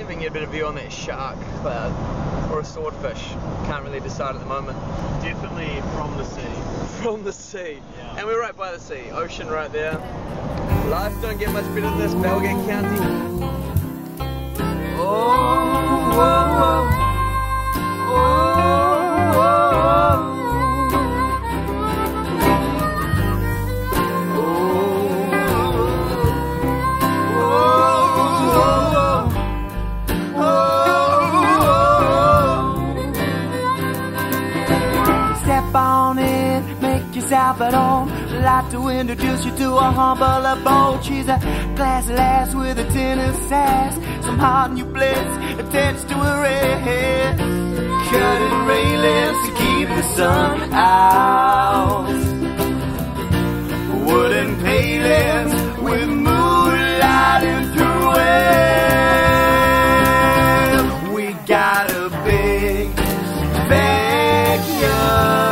we can get a bit of view on that shark or a swordfish. Can't really decide at the moment. Definitely from the sea. From the sea. Yeah. And we're right by the sea. Ocean right there. Life don't get much better than this, Belgate County. Oh, whoa, whoa. Yourself at home, I'd like to introduce you to a humble abode. She's a classy lass with a tin of sass, some hot new bliss attached to her head, cutting railings to keep the sun out, wooden palings with moonlight in through it. We got a big backyard.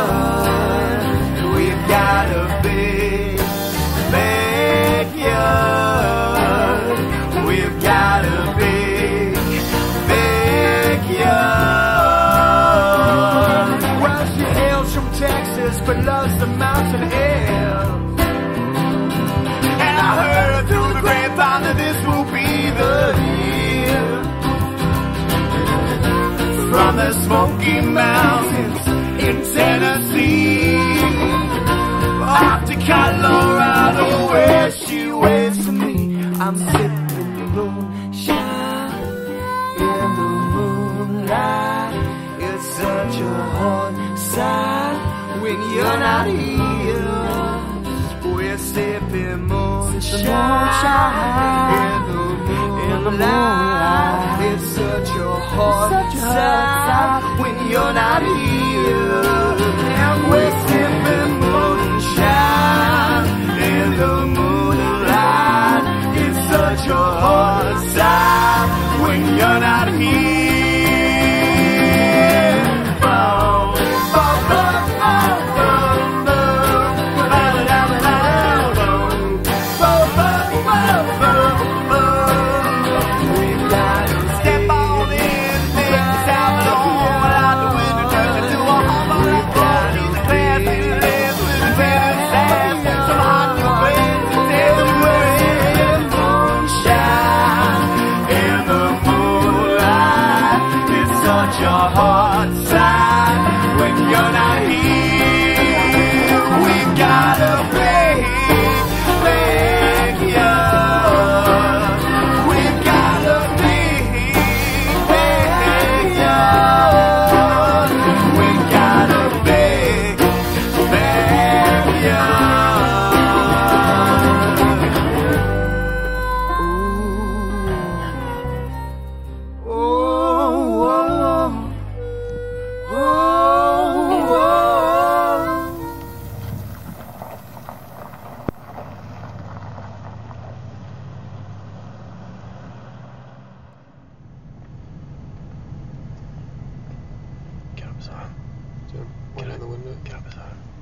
Got a big backyard. We've got a big backyard. Well, she hails from Texas but loves the mountain air. And I heard through the grapevine that this will be the year. From the Smoky Mountains in Tennessee off to Colorado where she waits for me. I'm sipping the moonshine in the moonlight. It's such a hard sight when you're not here. We're sipping moonshine in the moonlight. It's such a hard sight when you're not here. And we're sipping moonshine in the moonlight. It's such a hard sight when you're not here. Such a hard time when you're not here. We've got a big backyard. We've got a big backyard. We've got a big backyard. Get up, Zara. Get out the window. Get up, Zara.